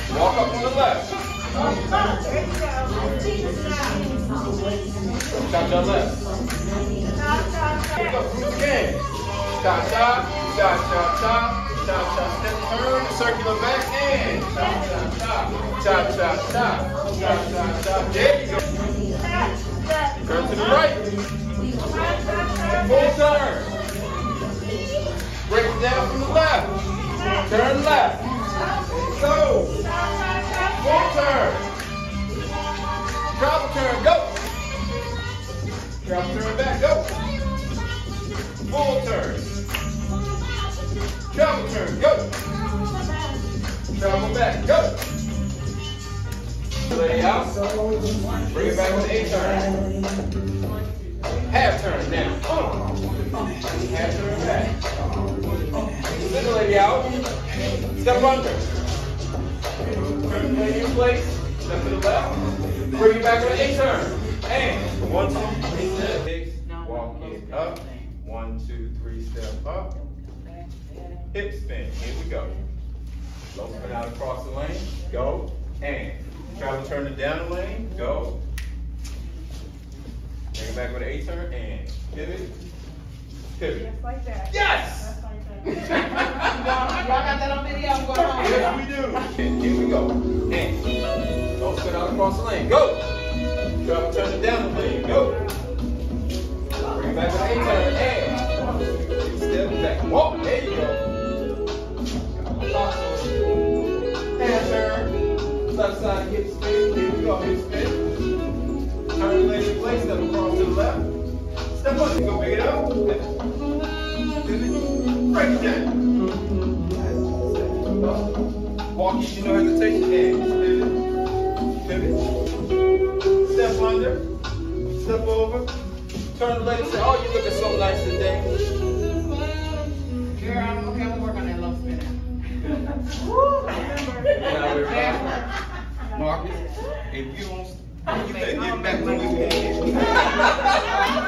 Walk up on the left. Cha-cha left. Here we go. Again. Cha-cha, cha-cha-cha, cha-cha. Step, turn, circular back, and cha-cha-cha, cha-cha-cha, cha-cha-cha. There you go. Turn to the right. Full turn. Break it down from the left. Turn left. Go. Full turn. Travel turn. Go. Travel turn back. Go. Full turn. Travel turn. Go. Travel back. Go. Lay out. Bring it back with an A-turn. Half turn now. Half turn back. Sit the lady out. Step under. Turn the lady in place. Step to the left. Bring it back with an A-turn. And 1, 2, 3, step. Walk it up. 1, 2, 3, step up. Hip spin. Here we go. Low spin out across the lane. Go. And travel turn it down the lane. Go. Bring it back with an A-turn and pivot. Pivot. Just like that. Yes! Just like that. Y'all got that on video? I'm going home. Yes, we do. And here we go. And low spin out across the lane. Go. Travel turn it down the lane. Go. Bring it back with an A-turn and step back. Walk. There you go. Hand turn. Left side hip spin. Here we go. Hip spin. Turn the leg in place. Step across to the left. Step up. Go pick it up. Break it down. Walk. You no hesitation. And pivot. Step under. Step over. Turn the leg and say, "Oh, you looking so nice today." Girl, I'm okay. I'm gonna work on that low spin. Now we're back. Marcus, if you don't, you better get back to what you